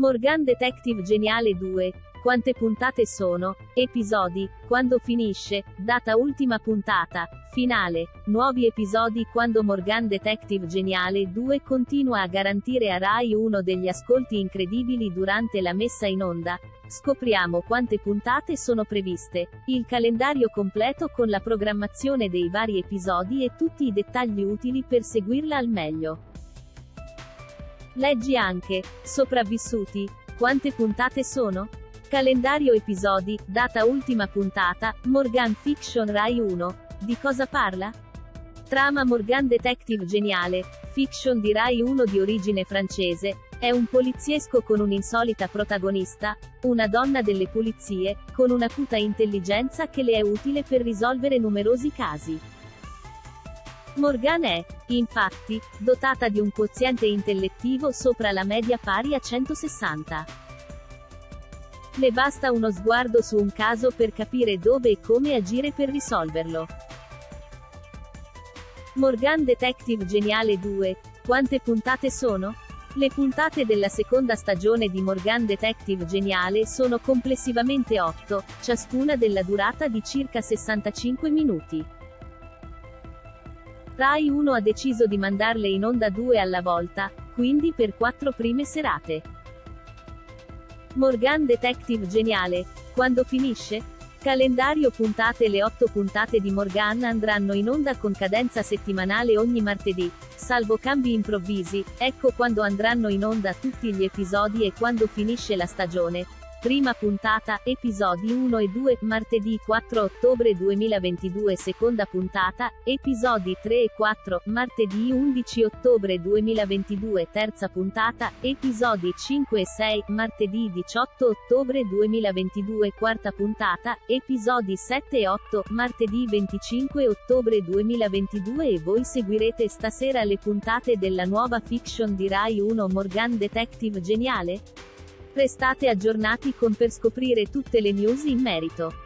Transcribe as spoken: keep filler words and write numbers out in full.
Morgan Detective Geniale due. Quante puntate sono? Episodi. Quando finisce? Data ultima puntata. Finale. Nuovi episodi quando Morgan Detective Geniale due continua a garantire a Rai uno degli ascolti incredibili durante la messa in onda. Scopriamo quante puntate sono previste, il calendario completo con la programmazione dei vari episodi e tutti i dettagli utili per seguirla al meglio. Leggi anche, sopravvissuti, quante puntate sono? Calendario episodi, data ultima puntata, Morgan Fiction Rai uno. Di cosa parla? Trama Morgan Detective Geniale, fiction di Rai uno di origine francese, è un poliziesco con un'insolita protagonista, una donna delle pulizie, con un'acuta intelligenza che le è utile per risolvere numerosi casi. Morgan è, infatti, dotata di un quoziente intellettivo sopra la media pari a centosessanta. Le basta uno sguardo su un caso per capire dove e come agire per risolverlo. Morgan Detective Geniale due. Quante puntate sono? Le puntate della seconda stagione di Morgan Detective Geniale sono complessivamente otto, ciascuna della durata di circa sessantacinque minuti. Rai uno ha deciso di mandarle in onda due alla volta, quindi per quattro prime serate. Morgan Detective Geniale. Quando finisce? Calendario puntate. Le otto puntate di Morgan andranno in onda con cadenza settimanale ogni martedì, salvo cambi improvvisi, ecco quando andranno in onda tutti gli episodi e quando finisce la stagione. Prima puntata, episodi uno e due, martedì quattro ottobre duemilaventidue. Seconda puntata, episodi tre e quattro, martedì undici ottobre duemilaventidue. Terza puntata, episodi cinque e sei, martedì diciotto ottobre duemilaventidue. Quarta puntata, episodi sette e otto, martedì venticinque ottobre duemilaventidue. E voi seguirete stasera le puntate della nuova fiction di Rai uno Morgan Detective Geniale? Restate aggiornati con per scoprire tutte le news in merito.